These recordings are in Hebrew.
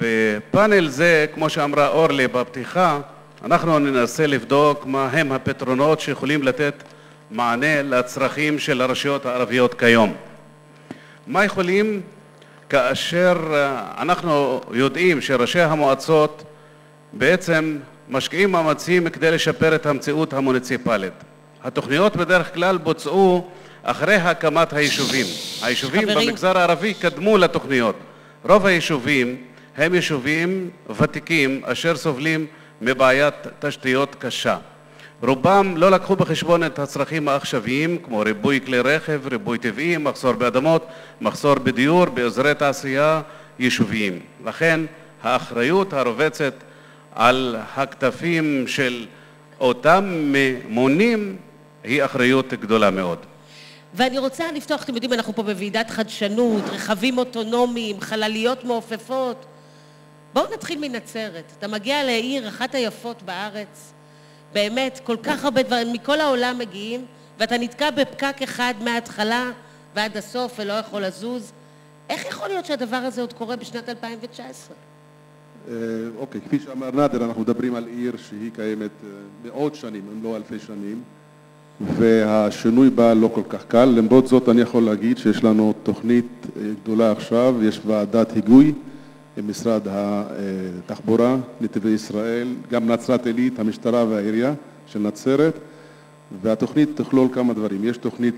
בפאנל זה, כמו שאמרה אורלי בפתיחה, אנחנו ננסה לבדוק מה הם הפתרונות שיכולים לתת מענה לצרכים של הרשויות הערביות כיום. מה יכולים כאשר אנחנו יודעים שראשי המועצות בעצם משקיעים מאמצים כדי לשפר את המציאות המוניציפלית. התוכניות בדרך כלל בוצעו אחרי הקמת היישובים. היישובים במגזר הערבי קדמו לתוכניות. רוב היישובים הם יישובים ותיקים אשר סובלים מבעיית תשתיות קשה. רובם לא לקחו בחשבון את הצרכים העכשוויים כמו ריבוי כלי רכב, ריבוי טבעי, מחסור באדמות, מחסור בדיור, באזורי תעשייה יישוביים. לכן האחריות הרובצת על הכתפים של אותם ממונים היא אחריות גדולה מאוד. ואני רוצה לפתוח, אתם יודעים, אנחנו פה בוועידת חדשנות, רכבים אוטונומיים, חלליות מעופפות. בואו נתחיל מנצרת. אתה מגיע לעיר, אחת היפות בארץ, באמת, כל כך הרבה דברים, מכל העולם מגיעים, ואתה נתקע בפקק אחד מההתחלה ועד הסוף ולא יכול לזוז. איך יכול להיות שהדבר הזה עוד קורה בשנת 2019? אוקיי, כפי שאמר נאדר, אנחנו מדברים על עיר שהיא קיימת מאות שנים, אם לא אלפי שנים, והשינוי בה לא כל כך קל. למרות זאת אני יכול להגיד שיש לנו תוכנית גדולה עכשיו, יש ועדת היגוי עם משרד התחבורה, נתיבי ישראל, גם נצרת עילית, המשטרה והעירייה של נצרת, והתוכנית תכלול כמה דברים. יש תוכנית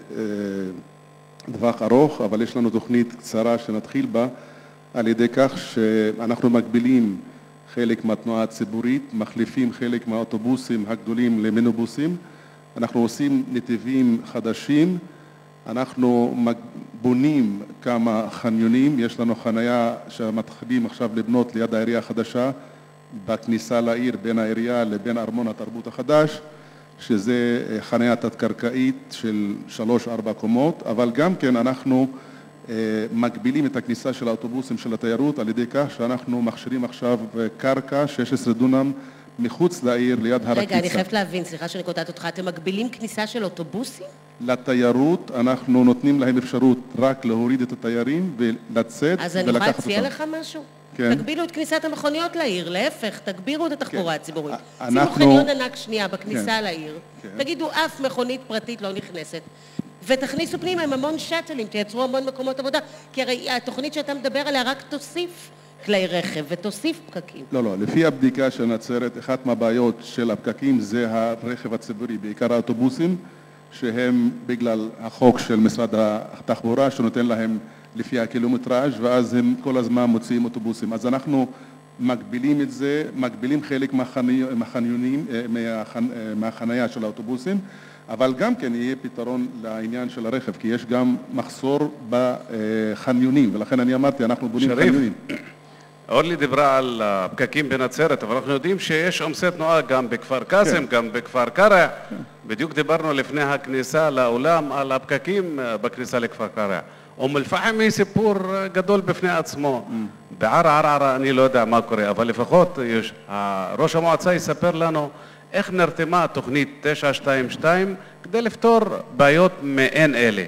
לטווח ארוך, אבל יש לנו תוכנית קצרה שנתחיל בה על ידי כך שאנחנו מגבילים חלק מהתנועה הציבורית, מחליפים חלק מהאוטובוסים הגדולים למיניבוסים, אנחנו עושים נתיבים חדשים, אנחנו בונים כמה חניונים, יש לנו חנייה שמתחילים עכשיו לבנות ליד העירייה החדשה, בכניסה לעיר בין העירייה לבין ארמון התרבות החדש, שזה חנייה תת-קרקעית של 3-4 קומות, אבל גם כן אנחנו מגבילים את הכניסה של האוטובוסים של התיירות על ידי כך שאנחנו מכשירים עכשיו קרקע 16 דונם מחוץ לעיר ליד הר הקיצה. רגע, אני חייבת להבין, סליחה שאני קוטעת אותך, אתם מגבילים כניסה של אוטובוסים? לתיירות אנחנו נותנים להם אפשרות רק להוריד את התיירים ולצאת ולקחת אותם. אז אני יכולה להציע לך משהו? כן. תגבילו את כניסת המכוניות לעיר, להפך, תגבירו את התחבורה הציבורית. אנחנו... שימו חניון ענק שנייה בכניסה כן. לעיר, כן. תגידו אף מכונית פרטית לא נכנסת, ותכניסו פנימה עם המון שטלים, תייצרו המון מקומות עבודה, כי הרי התוכנית שאתה מדבר עליה רק תוסיף כלי רכב ותוסיף פקקים. לא, לפי הבדיקה של נצרת, אחת מהבעיות של הפקקים זה הרכב הציבורי, בעיקר האוטובוסים, שהם בגלל החוק של משרד התחבורה שנותן להם לפי הקילומטראז' ואז הם כל הזמן מוציאים אוטובוסים. אז אנחנו מגבילים את זה, מגבילים חלק מהחניונים, מהחנייה של האוטובוסים, אבל גם כן יהיה פתרון לעניין של הרכב, כי יש גם מחסור בחניונים, ולכן אני אמרתי, אנחנו בונים חניונים. אורלי דיברה על הפקקים בנצרת, אבל אנחנו יודעים שיש עומסי תנועה גם בכפר קאסם, גם בכפר קרע. בדיוק דיברנו לפני הכניסה לאולם על הפקקים בכניסה לכפר קרע. אום אל-פחם היא סיפור גדול בפני עצמו. בערערה אני לא יודע מה קורה, אבל לפחות ראש המועצה יספר לנו איך נרתמה תוכנית 922 כדי לפתור בעיות מעין אלה.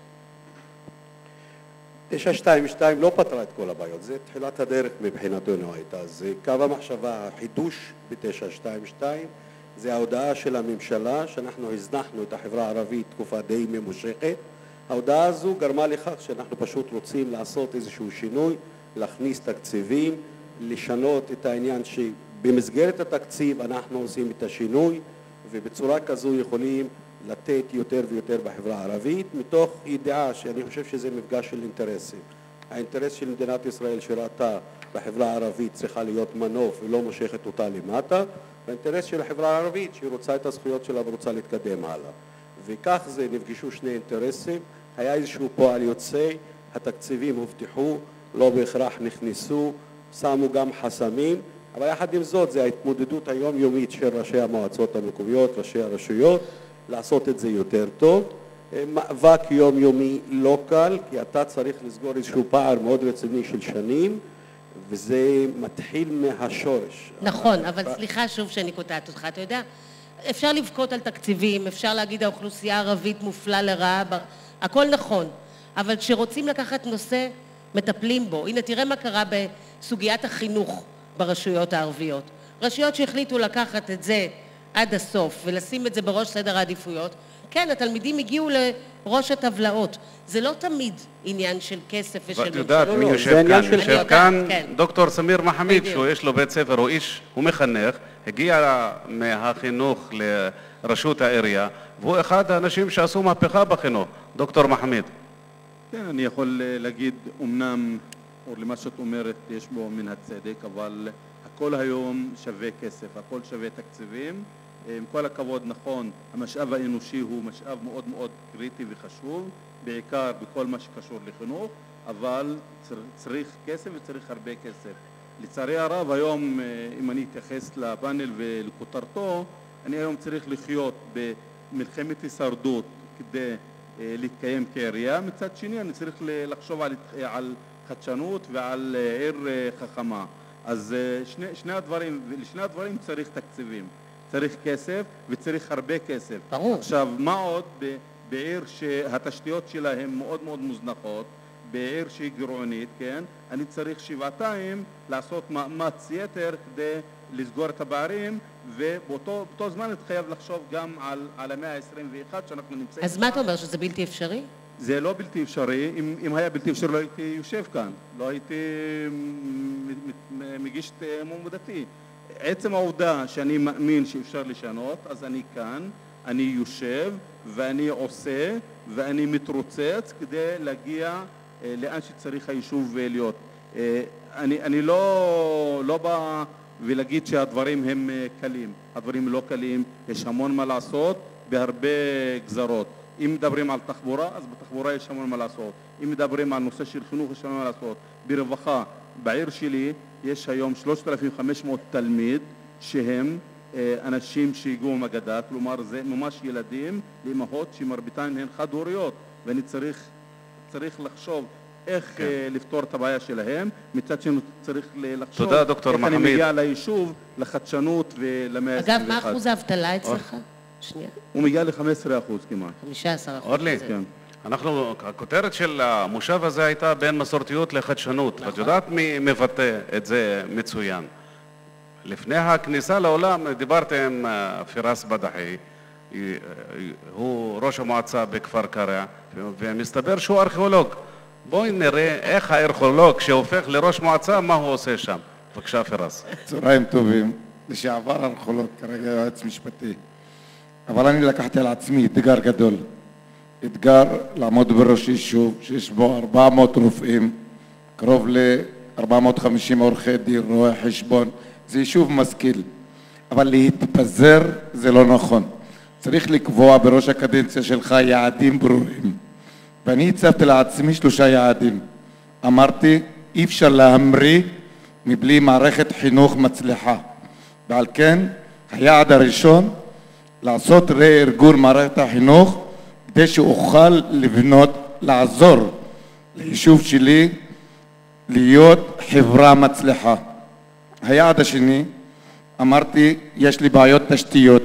922 לא פתרה את כל הבעיות, זה תחילת הדרך מבחינתנו הייתה. זה קו המחשבה, החידוש ב-922, זה ההודעה של הממשלה שאנחנו הזנחנו את החברה הערבית תקופה די ממושכת. ההודעה הזו גרמה לכך שאנחנו פשוט רוצים לעשות איזשהו שינוי, להכניס תקציבים, לשנות את העניין שבמסגרת התקציב אנחנו עושים את השינוי, ובצורה כזו יכולים לתת יותר ויותר בחברה הערבית, מתוך ידיעה שאני חושב שזה מפגש של אינטרסים. האינטרס של מדינת ישראל שראתה בחברה הערבית צריכה להיות מנוף ולא מושכת אותה למטה, והאינטרס של החברה הערבית שהיא רוצה את הזכויות שלה ורוצה להתקדם הלאה. וכך זה נפגשו שני אינטרסים, היה איזשהו פועל יוצא, התקציבים הובטחו, לא בהכרח נכנסו, שמו גם חסמים, אבל יחד עם זאת זה ההתמודדות היומיומית של ראשי המועצות המקומיות, ראשי הרשויות, לעשות את זה יותר טוב. מאבק יומיומי לא קל, כי אתה צריך לסגור איזשהו פער מאוד רציני של שנים, וזה מתחיל מהשורש. נכון, אבל סליחה שוב שאני קוטעת אותך, אתה יודע, אפשר לבכות על תקציבים, אפשר להגיד האוכלוסייה הערבית מופלה לרעה, הכל נכון, אבל כשרוצים לקחת נושא, מטפלים בו. הנה, תראה מה קרה סוגיית החינוך ברשויות הערביות. רשויות שהחליטו לקחת את זה עד הסוף ולשים את זה בראש סדר העדיפויות, כן, התלמידים הגיעו לראש הטבלאות. זה לא תמיד עניין של כסף ושל... ואת יודעת, מי יושב כאן? יושב כאן דוקטור סמיר מחמיד, שיש לו בית ספר, הוא מחנך, הגיע מהחינוך לרשות העירייה, והוא אחד האנשים שעשו מהפכה בחינוך. דוקטור מחמיד. כן, אני יכול להגיד, אמנם, או למה שאת אומרת, יש בו מן הצדק, אבל הכל היום שווה כסף, הכל שווה תקציבים. עם כל הכבוד, נכון, המשאב האנושי הוא משאב מאוד מאוד קריטי וחשוב, בעיקר בכל מה שקשור לחינוך, אבל צריך כסף וצריך הרבה כסף. לצערי הרב, היום, אם אני אתייחס לפאנל ולכותרתו, אני היום צריך לחיות במלחמת הישרדות כדי להתקיים כעירייה. מצד שני, אני צריך לחשוב על חדשנות ועל עיר חכמה. אז לשני הדברים צריך תקציבים. צריך כסף וצריך הרבה כסף. ברור. עכשיו, מה עוד בעיר שהתשתיות שלה הן מאוד מאוד מוזנחות, בעיר שהיא גירעונית, כן? אני צריך שבעתיים לעשות מאמץ יתר כדי לסגור את הפערים, ובאותו זמן אני חייב לחשוב גם על המאה ה-21 שאנחנו נמצאים. אז מה אתה אומר, שזה בלתי אפשרי? זה לא בלתי אפשרי. אם היה בלתי אפשרי לא הייתי יושב כאן, לא הייתי מגיש את מועמדתי. עצם העובדה שאני מאמין שאפשר לשנות, אז אני כאן, אני יושב ואני עושה ואני מתרוצץ כדי להגיע לאן שצריך היישוב להיות. אני לא בא ולהגיד שהדברים הם קלים. הדברים לא קלים, יש המון מה לעשות בהרבה גזרות. אם מדברים על תחבורה, אז בתחבורה יש המון מה לעשות. אם מדברים על נושא של חינוך, יש המון מה לעשות. ברווחה, בעיר שלי יש היום 3,500 תלמיד שהם אנשים שהגיעו מהגדה, כלומר זה ממש ילדים לאמהות שמרביתן הן חד-הוריות, ואני צריך לחשוב איך לפתור את הבעיה שלהם. מצד שני צריך לחשוב איך אני מגיע ליישוב, לחדשנות ולמאה ה-21. אגב, מה אחוז האבטלה אצלך? שנייה. הוא מגיע ל-15% כמעט. 15%. אורלי, הכותרת של המושב הזה הייתה בין מסורתיות לחדשנות. את יודעת מי מבטא את זה מצוין. לפני הכניסה לעולם דיברתי עם פירס בדחי, הוא ראש המועצה בכפר קרע, ומסתבר שהוא ארכיאולוג. בואי נראה איך הארכיאולוג שהופך לראש מועצה, מה הוא עושה שם. בבקשה פירס. צהריים טובים. לשעבר ארכיאולוג, כרגע יועץ משפטי. אבל אני לקחתי על עצמי אתגר גדול. אתגר לעמוד בראש יישוב שיש בו 400 רופאים, קרוב ל-450 עורכי דין, רואי חשבון. זה יישוב משכיל. אבל להתפזר זה לא נכון. צריך לקבוע בראש הקדנציה שלך יעדים ברורים. ואני הצבתי לעצמי 3 יעדים. אמרתי, אי אפשר להמריא מבלי מערכת חינוך מצליחה. ועל כן, היעד הראשון, לעשות רה-ארגון מערכת החינוך, כדי שאוכל לבנות, לעזור ליישוב שלי להיות חברה מצליחה. היעד השני, אמרתי, יש לי בעיות תשתיות.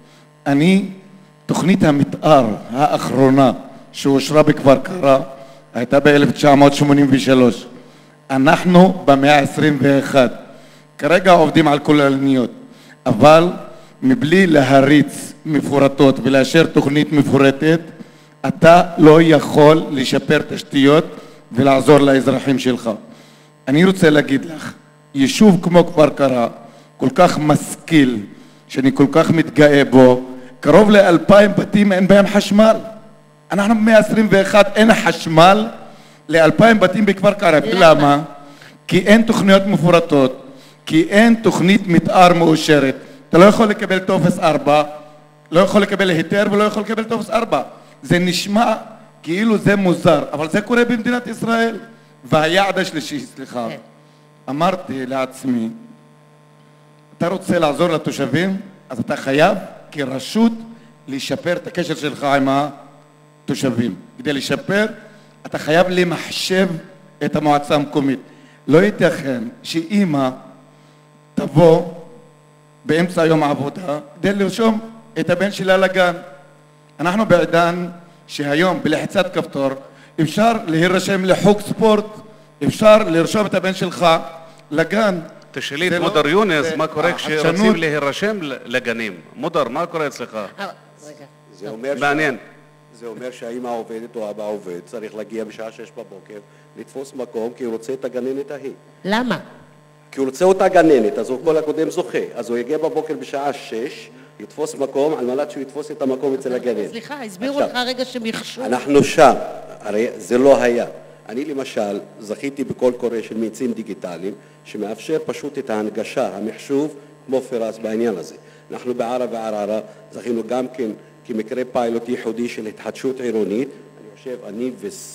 תוכנית המתאר האחרונה שאושרה בכפר קרע, הייתה ב-1983. אנחנו במאה ה-21. כרגע עובדים על כוללניות, אבל מבלי להריץ מפורטות ולאשר תוכנית מפורטת, אתה לא יכול לשפר תשתיות ולעזור לאזרחים שלך. אני רוצה להגיד לך, יישוב כמו כפר קרע, כל כך משכיל, שאני כל כך מתגאה בו, קרוב ל2,000 בתים אין בהם חשמל. אנחנו במאה ה-21 אין חשמל ל2,000 בתים בכפר קרע. למה? כי אין תוכניות מפורטות, כי אין תוכנית מתאר מאושרת. אתה לא יכול לקבל טופס 4, לא יכול לקבל היתר ולא יכול לקבל טופס 4. זה נשמע כאילו זה מוזר, אבל זה קורה במדינת ישראל. והיעד השלישי, סליחה, אמרתי לעצמי, אתה רוצה לעזור לתושבים, אז אתה חייב כרשות לשפר את הקשר שלך עם התושבים. כדי לשפר, אתה חייב למחשב את המועצה המקומית. לא ייתכן שאמא תבוא באמצע יום העבודה כדי לרשום את הבן שלה לגן. אנחנו בעידן שהיום בלחיצת כפתור אפשר להירשם לחוג ספורט, אפשר לרשום את הבן שלך לגן. תשאלי את זה לא- מודר יונס זה- מה קורה החדשנות- כשרוצים להירשם לגנים. מודר, מה קורה אצלך? רגע. זה אומר מעניין. זה אומר שהאמא עובדת או האבא עובד, צריך להגיע בשעה 6 בבוקר, לתפוס מקום, כי הוא רוצה את הגננת ההיא. למה? כי הוא רוצה אותה גננת, אז הוא כל הקודם זוכה. אז הוא יגיע בבוקר בשעה 6, יתפוס מקום, על מנת שהוא יתפוס את המקום אצל הגננת. סליחה, הסבירו עכשיו, לך רגע שמכשור. אנחנו שם, הרי זה לא היה. אני למשל זכיתי בקול קורא של מאיצים דיגיטליים, שמאפשר פשוט את ההנגשה, המחשוב, כמו פירס בעניין הזה. אנחנו בערה וערערה זכינו גם כן כמקרה פיילוט ייחודי של התחדשות עירונית. אני חושב, אני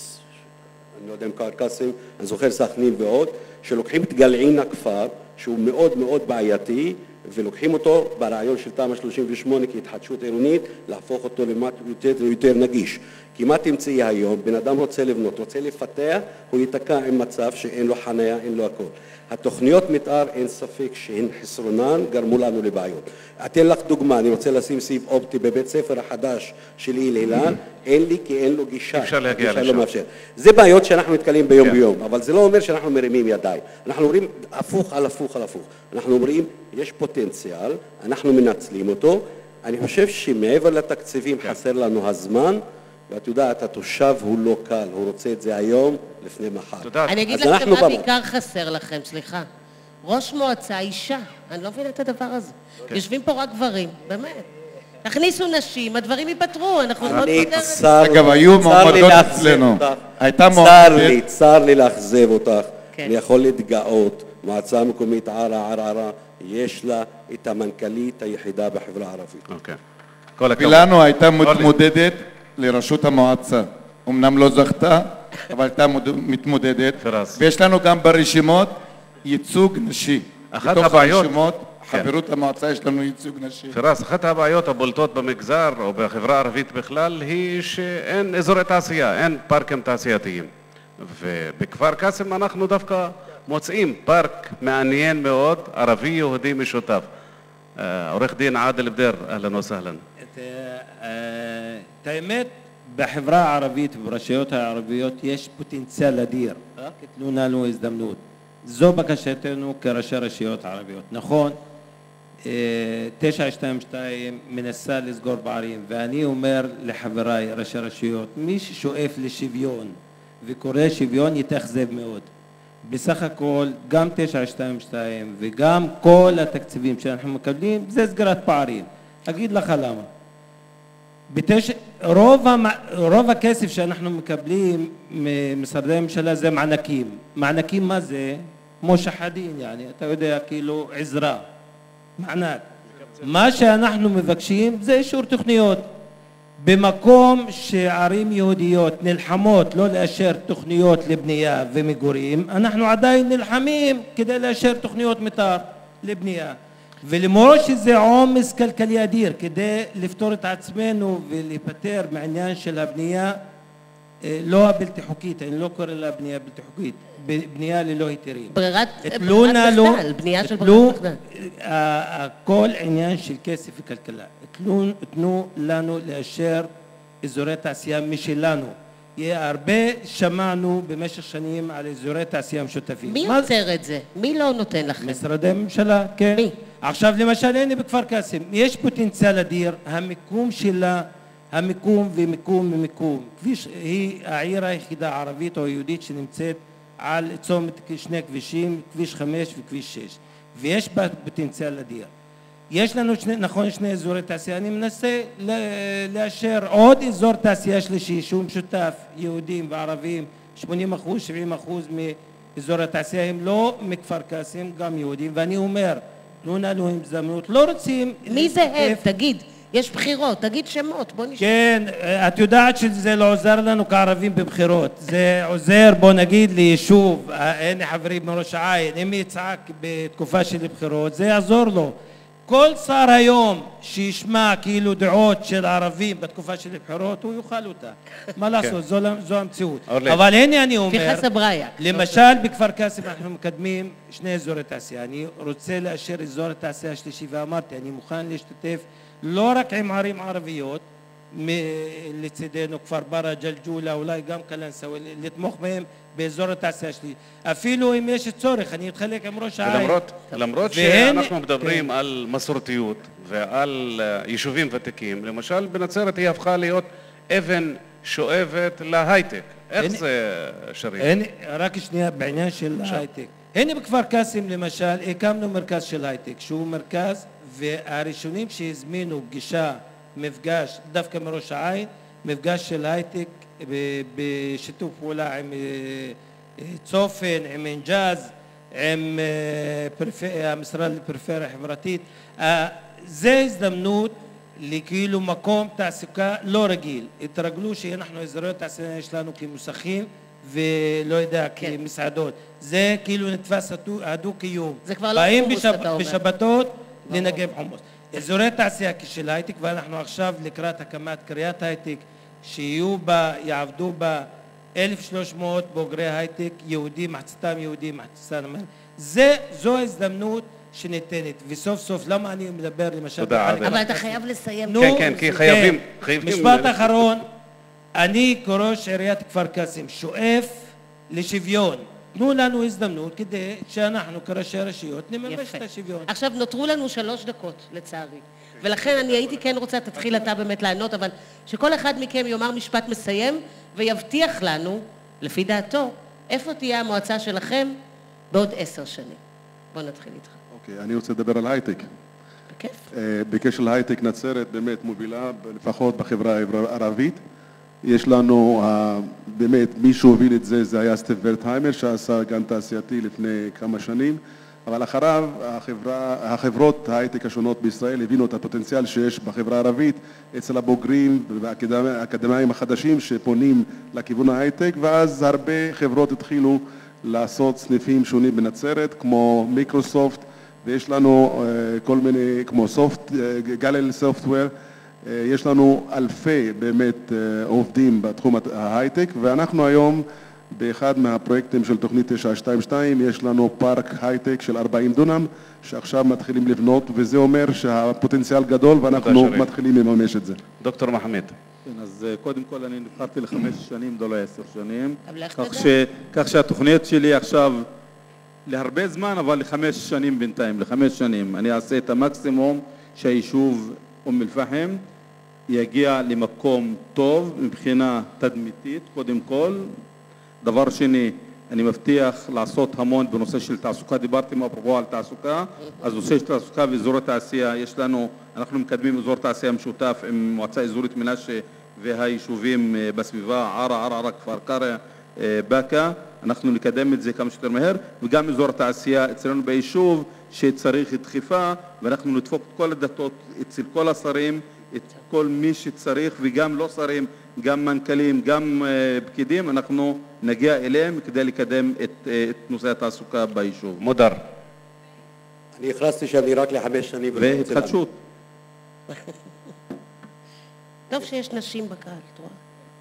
לא יודע אם כפר קאסם, אני זוכר סכנין ועוד, שלוקחים את גלעין הכפר, שהוא מאוד מאוד בעייתי, ולוקחים אותו ברעיון של תמ"א 38 כהתחדשות עירונית, להפוך אותו יותר נגיש. כי מה תמצאי היום? בן אדם רוצה לבנות, רוצה לפתח, הוא ייתקע עם מצב שאין לו חניה, אין לו הכל. התוכניות מתאר, אין ספק שהן חסרונן, גרמו לנו לבעיות. אתן לך דוגמה, אני רוצה לשים סיב אופטי בבית ספר החדש של איל אילן, אין לי כי אין לו גישה. אפשר להגיע הגישה לשם. לא מאפשר. זה בעיות שאנחנו נתקלים ביום כן. ביום, אבל זה לא אומר שאנחנו מרימים ידיים. אנחנו אומרים הפוך על הפוך על הפוך. אנחנו אומרים, יש פוטנציאל, אנחנו מנצלים אותו. אני חושב שמעבר לתקציבים חסר לנו הזמן, ואת יודעת, התושב הוא לא קל, הוא רוצה את זה היום לפני מחר. תודה. אני אגיד אז לכם אנחנו מה במה. בעיקר חסר לכם, סליחה. ראש מועצה אישה, אני לא מבינה את הדבר הזה. יושבים פה רק גברים, באמת. תכניסו נשים, הדברים ייפתרו, אנחנו מאוד אני בדרך. צר לי- אגב, היו צר לי מועמדות לאכזב אצלנו. אותך. הייתה צר לי לאכזב אותך. כן. אני יכול להתגאות, מועצה מקומית ערה, יש לה את המנכ"לית היחידה בחברה הערבית. אוקיי. כל הכבוד. ולנו הייתה מתמודדת לראשות המועצה. אמנם לא זכתה, אבל הייתה מתמודדת. פירס. ויש לנו גם ברשימות ייצוג נשי. אחת בתוך הבעיות- הרשימות, כן. חברות המועצה, יש לנו ייצוג נשי. פירס, אחת הבעיות הבולטות במגזר או בחברה הערבית בכלל היא שאין אזורי תעשייה, אין פארקים תעשייתיים. ובכפר קאסם אנחנו דווקא מוצאים פארק מעניין מאוד, ערבי-יהודי משותף. עורך דין עאדל בדיר, אהלן וסהלן. את האמת, בחברה הערבית וברשויות הערביות יש פוטנציאל אדיר, רק תנו לנו הזדמנות. זו בקשתנו כראשי רשויות ערביות. נכון, 922 מנסה לסגור פערים, ואני אומר לחבריי ראשי רשויות, מי ששואף לשוויון וקורא שוויון יתאכזב מאוד. בסך הכל, גם 922 וגם כל התקציבים שאנחנו מקבלים, זה סגירת פערים. אגיד לך למה. רוב הכסף שאנחנו מקבלים ממשרדי הממשלה זה מענקים. מענקים מה זה? כמו שחדין, אתה יודע, כאילו עזרה, מענק. מה שאנחנו מבקשים זה אישור תוכניות. במקום שערים יהודיות נלחמות לא לאשר תוכניות לבנייה ומגורים, אנחנו עדיין נלחמים כדי לאשר תוכניות מתאר לבנייה. ולמרות שזה עומס כלכלי אדיר, כדי לפתור את עצמנו ולהיפטר מהעניין של הבנייה לא הבלתי חוקית, אני לא קורא לה בנייה בלתי חוקית, בנייה ללא היתרים. ברירת מחדל, בנייה של ברירת מחדל. כל עניין של כסף וכלכלה. תנו לנו לאשר אזורי תעשייה משלנו. הרבה שמענו במשך שנים על אזורי תעשייה משותפים. מי יוצר את זה? מי לא נותן לכם? משרדי ממשלה, כן. מי? עכשיו למשל הנה בכפר קאסם, יש פוטנציאל אדיר, המיקום שלה, המיקום ומיקום. היא העיר היחידה הערבית או יהודית שנמצאת על צומת שני כבישים, כביש 5 וכביש 6. ויש בה פוטנציאל אדיר. יש לנו שני אזורי תעשייה, אני מנסה לאשר עוד אזור תעשייה שלישי שהוא משותף, יהודים וערבים, 80%, 70% מאזור התעשייה הם לא מכפר קאסם, גם יהודים, ואני אומר, תנו לנו הזדמנות, לא רוצים... מי זה הם? תגיד, יש בחירות, תגיד שמות, בוא נשמע. כן, את יודעת שזה לא עוזר לנו כערבים בבחירות, זה עוזר, בוא נגיד, ליישוב, הנה חברים מראש העין, אם יצעק בתקופה של בחירות, זה יעזור לו. כל שר היום שישמע כאילו דעות של ערבים בתקופה של הבחירות, הוא יאכל אותה. מה לעשות, זו המציאות. אבל הנה אני אומר, פיחס אבריה. למשל בכפר קאסם אנחנו מקדמים שני אזורי תעשייה. אני רוצה לאשר אזור התעשייה השלישי, ואמרתי, אני מוכן להשתתף לא רק עם ערים ערביות, לצידנו כפר ברא, ג'לג'ולה, אולי גם קלנסווה, לתמוך בהם באזור התעשייה שלי. אפילו אם יש צורך, אני אתחלק עם ראש העין. למרות שאנחנו מדברים על מסורתיות ועל יישובים ותיקים, למשל בנצרת היא הפכה להיות אבן שואבת להייטק. איך זה שריף? רק שנייה, בעניין של ההייטק. הנה בכפר קאסם למשל, הקמנו מרכז של הייטק, שהוא מרכז, והראשונים שהזמינו פגישה, מפגש, דווקא מראש העין, מפגש של הייטק בשיתוף פעולה עם צופן, עם אינג'אז, עם המשרד לפריפריה חברתית. זה הזדמנות לכאילו מקום תעסוקה לא רגיל. התרגלו שאנחנו אזורי תעשייה יש לנו כמוסכים ולא יודע, כמסעדות. זה כאילו נתפס הדו-קיום. זה כבר לא חומוס, אתה אומר. באים בשבתות לנגב חומוס. אזורי תעשייה של הייטק, ואנחנו עכשיו לקראת הקמת קריית הייטק, יעבדו בה 1,300 בוגרי הייטק, יהודים, מחציתם יהודים, מחציתם ערבים. זו ההזדמנות שניתנת, וסוף סוף, למה אני מדבר למשל... תודה, עדל. אבל אתה חייב לסיים. כן, כי חייבים... משפט אחרון, אני כראש עיריית כפר קאסם שואף לשוויון. תנו לנו הזדמנות כדי שאנחנו כראשי רשויות נממש את השוויון. עכשיו נותרו לנו 3 דקות לצערי, ולכן אני הייתי כן רוצה, תתחיל אתה באמת לענות, אבל שכל אחד מכם יאמר משפט מסיים ויבטיח לנו, לפי דעתו, איפה תהיה המועצה שלכם בעוד 10 שנים. בוא נתחיל איתך. אוקיי, אני רוצה לדבר על הייטק. בכיף. בקשר להייטק נצרת באמת מובילה, לפחות בחברה הערבית. יש לנו, באמת, מי שהוביל את זה, זה היה סטיב ורטהיימר, שעשה גן תעשייתי לפני כמה שנים, אבל אחריו החברות ההייטק השונות בישראל הבינו את הפוטנציאל שיש בחברה הערבית אצל הבוגרים והאקדמאים החדשים שפונים לכיוון ההייטק, ואז הרבה חברות התחילו לעשות סניפים שונים בנצרת, כמו מיקרוסופט, ויש לנו כל מיני, כמו גליל סופטוור, יש לנו אלפי באמת עובדים בתחום ההייטק, ואנחנו היום באחד מהפרויקטים של תוכנית 922 יש לנו פארק הייטק של 40 דונם שעכשיו מתחילים לבנות, וזה אומר שהפוטנציאל גדול ואנחנו מתחילים לממש את זה. דוקטור מחמד. כן, אז קודם כל אני נבחרתי ל5 שנים, לא ל10 שנים, כך שהתוכנית שלי עכשיו להרבה זמן, אבל ל5 שנים בינתיים, ל5 שנים. אני אעשה את המקסימום שהיישוב אום אל-פחם יגיע למקום טוב מבחינה תדמיתית, קודם כל. דבר שני, אני מבטיח לעשות המון בנושא של תעסוקה, דיברתם אפרופו על תעסוקה, אז נושא של תעסוקה ואזורי תעשייה, אנחנו מקדמים אזור תעשייה משותף עם מועצה אזורית מנשה והיישובים בסביבה, ערה, כפר קרע, באקה, אנחנו נקדם את זה כמה שיותר מהר, וגם אזור תעשייה אצלנו ביישוב שצריך דחיפה, ואנחנו נדפוק את כל הדתות אצל כל השרים, את כל מי שצריך, וגם לא שרים, גם מנכ"לים, גם פקידים, אנחנו נגיע אליהם כדי לקדם את נושא התעסוקה ביישוב. מודר. אני הכרזתי שאני רק ל5 שנים. והתחדשות. טוב שיש נשים בקהל, את רואה?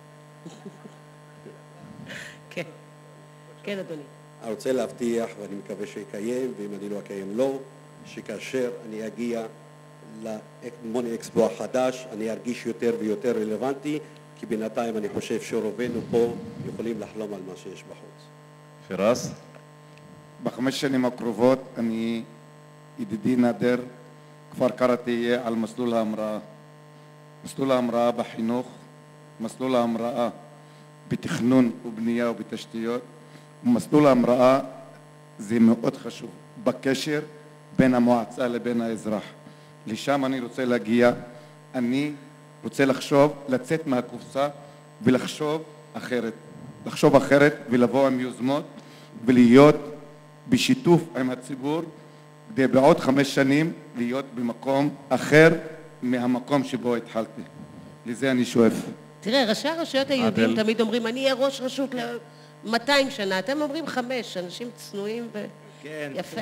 כן. כן, אדוני. אני רוצה להבטיח, ואני מקווה שיקיים, ואם אני לא אקיים לא, שכאשר אני אגיע למוני אקספו החדש, אני ארגיש יותר ויותר רלוונטי, כי בינתיים אני חושב שרובנו פה יכולים לחלום על מה שיש בחוץ. פירס? ב5 שנים הקרובות אני, ידידי נדר, כפר קרע תהיה על מסלול ההמראה. מסלול ההמראה בחינוך, מסלול ההמראה בתכנון ובנייה ובתשתיות, ומסלול ההמראה זה מאוד חשוב, בקשר בין המועצה לבין האזרח. לשם אני רוצה להגיע, אני רוצה לצאת מהקופסה ולחשוב אחרת ולבוא עם יוזמות ולהיות בשיתוף עם הציבור כדי בעוד 5 שנים להיות במקום אחר מהמקום שבו התחלתי. לזה אני שואף. תראה, ראשי הרשויות היהודים תמיד אומרים, אני אהיה ראש רשות ל200 שנה, אתם אומרים 5, אנשים צנועים ו... כן. יפה.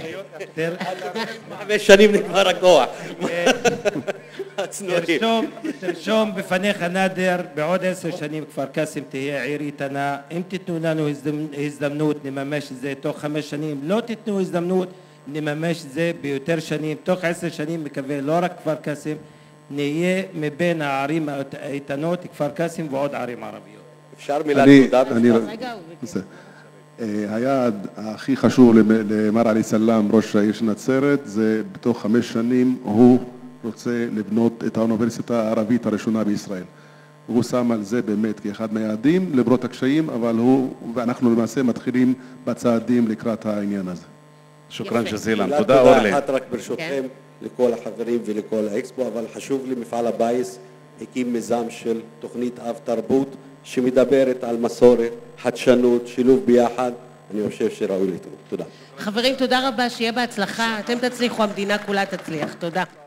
5 שנים נגמר הכוח. תרשום בפניך נדר, בעוד 10 שנים כפר קאסם תהיה עיר איתנה. אם תיתנו לנו הזדמנות נממש את זה תוך 5 שנים, לא תיתנו הזדמנות נממש את זה ביותר שנים, תוך 10 שנים מקווה לא רק כפר קאסם, נהיה מבין הערים האיתנות כפר קאסם ועוד ערים ערביות. אפשר מילה תודה? היעד הכי חשוב למר עלי סלאם, ראש העיר של נצרת, זה בתוך 5 שנים הוא רוצה לבנות את האוניברסיטה הערבית הראשונה בישראל. הוא שם על זה באמת כאחד מהיעדים, למרות הקשיים, אבל ואנחנו למעשה מתחילים בצעדים לקראת העניין הזה. שוכרן ג'זילן. תודה תודה אורלי. אחת רק ברשותכם לכל החברים ולכל האקספו, אבל חשוב לי מפעל הפיס הקים מיזם של תוכנית אב תרבות שמדברת על מסורת, חדשנות, שילוב ביחד. אני חושב שראוי לתמוך. תודה. חברים, תודה רבה, שיהיה בהצלחה. אתם תצליחו, המדינה כולה תצליח. תודה.